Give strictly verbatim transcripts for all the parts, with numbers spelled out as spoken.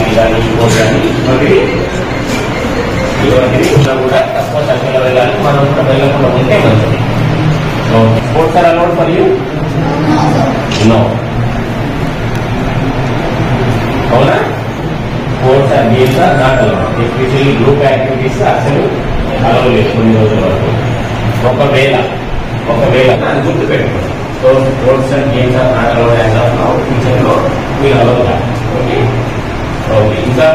Coffee కానీ ఇంకోటి కానీ ఇటువంటివి ఇటువంటివి ఇంకా కూడా తక్కువ సంఖ్యలో వెళ్ళాలి. మనం కూడా వెళ్ళకుండా ఉంటే మంచిది. Sports are allowed for you? No. అవునా? Sports and games are not allowed. Especially group activities అసలు అలౌ లేదు కొన్ని రోజుల వరకు. ఒకవేళ ఒకవేళ అది గుర్తు పెట్టుకోండి. So sports and games are not allowed as of now. Future లో మీరు అలౌ కాదు. ఓకే ఓకే ఇంకా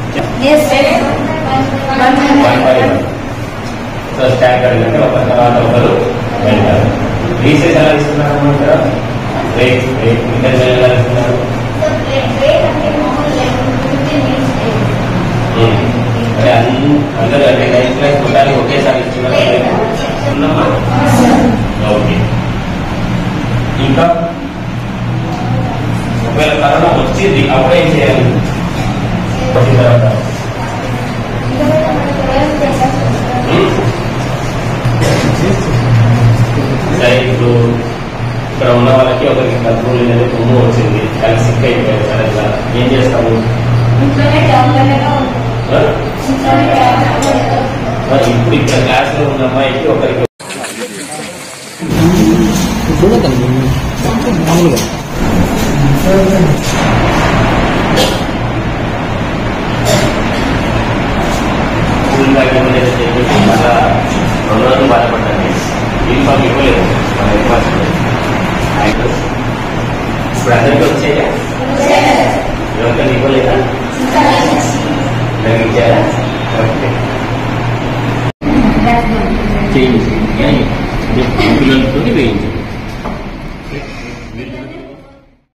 సో స్టాండర్డ్ అంటే ఒక తర్వాత ఒకరు వెళ్తారు. రీసెస్ ఎలా ఇస్తున్నారు ఇక్కడ? బ్రేక్ బ్రేక్ ఇంటర్ ఎలా ఇస్తున్నారు? అంటే అందరూ అంటే నైన్త్ క్లాస్ మొత్తానికి ఒకేసారి ఇస్తున్నారు. ఓకే ఇంకా ఒకవేళ కరోనా వచ్చింది అప్పుడే ఏం చేయాలి? వచ్చిన తర్వాత సరే ఇప్పుడు ఇక్కడ ఉన్న వాళ్ళకి ఒకరికి డబ్బులు అనేది తుమ్ము వచ్చింది, చాలా సిక్ అయిపోయారు సడన్గా, ఏం చేస్తాము? ఇప్పుడు ఇక్కడ క్లాస్ లో ఉన్న అమ్మాయికి ఒకరికి స్కూల్ బ్యాగ్ ఏమైనా చెప్పేసి మళ్ళా రెండు రోజులు బాధపడ్డాను. యూనిఫామ్ ఇవ్వలేదు మన ఇవ్వాల్సింది. ఇప్పుడు అందరికీ వచ్చాయా? ఎవరికైనా ఇవ్వలేదా? నాకు ఇచ్చారా? ఓకే చేయించి పిల్లలతో వేయించి